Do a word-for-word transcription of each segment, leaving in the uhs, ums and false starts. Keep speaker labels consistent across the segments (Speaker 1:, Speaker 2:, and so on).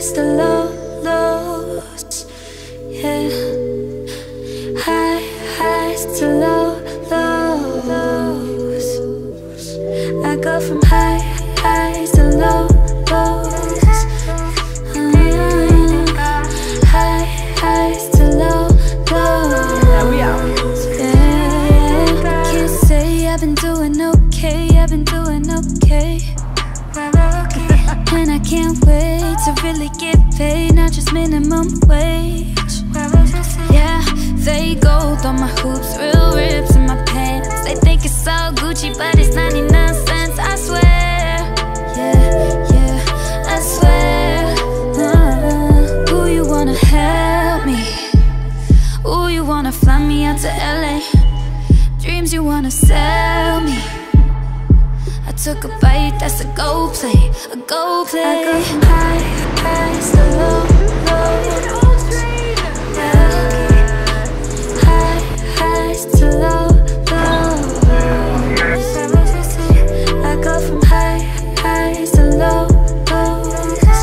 Speaker 1: highs to lows, yeah. High highs to low lows. I go from high highs to low lows. Mm. High highs to low lows. Yeah. Can't say I've been doing okay. I've been doing okay. And I can't wait to really get paid, not just minimum wage. Yeah, fake gold on my hoops, real rips in my pants. They think it's all Gucci, but it's ninety-nine cents, I swear. Yeah, yeah, I swear. uh, Ooh, you wanna help me? Ooh, you wanna fly me out to L A? Dreams you wanna sell me? I took a bite, that's a go play, a go play. I go from high highs to low lows. Yeah. High highs to low lows. I go from high highs to low lows.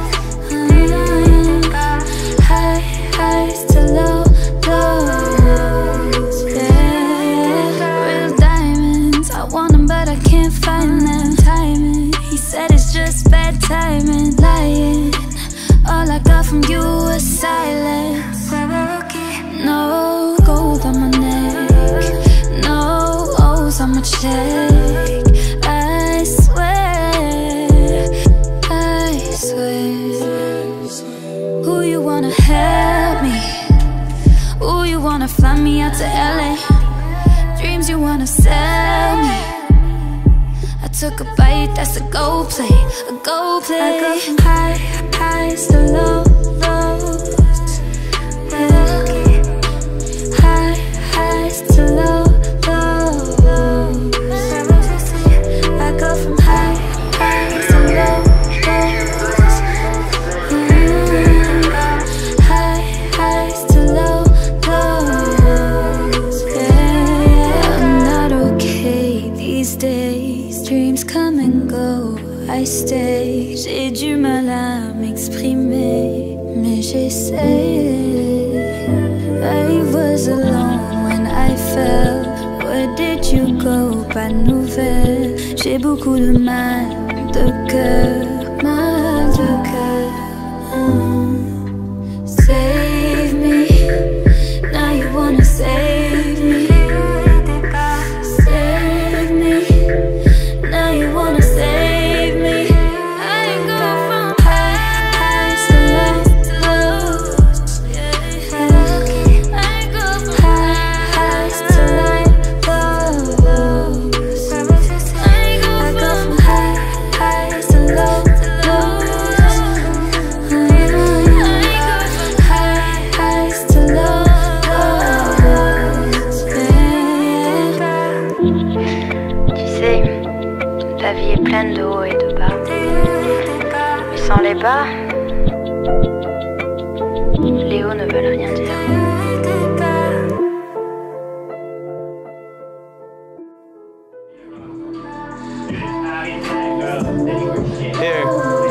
Speaker 1: Mm. High highs to low lows. Yeah. Real diamonds, I want them but I can't find them. Timing, he said it's just bad timing. Lying, all I got from you was silence. No gold on my neck, no O's on my check. I swear, I swear. Who you wanna help me? Who you wanna fly me out to L A? Dreams you wanna sell me? I took a bite, that's a go play, a go play. I go from high highs to low lows. Yeah. High highs to low lows. I go from high highs to low lows. Mm. High highs to low lows. Yeah. I'm not okay these days. Dreams come and go, I stay. J'ai du mal à m'exprimer, mais j'essaie. I was alone when I fell. Where did you go? Pas de nouvelles. J'ai beaucoup de mal de cœur, mal de cœur. Mm. Save me, now you wanna save me. Save me, now you wanna save me. I go from high highs to low lows. Yeah. I go from high highs to low lows. I go from high highs to low lows. I go from high highs to low lows. Yeah.
Speaker 2: Tu sais, ta vie est pleine de hauts et de bas. Mais sans les bas, les hauts ne veulent rien dire.
Speaker 3: Here.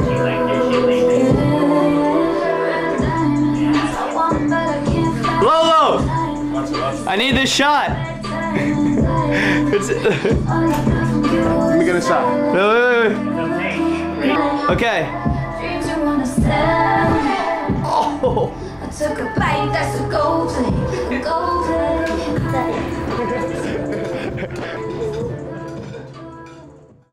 Speaker 3: Lolo! I need this shot! It's,
Speaker 4: Let me get a shot.
Speaker 3: wait, wait, wait. Okay.
Speaker 1: Dreams you wanna sell me.
Speaker 3: Oh.
Speaker 1: I took a bite, that's a go play.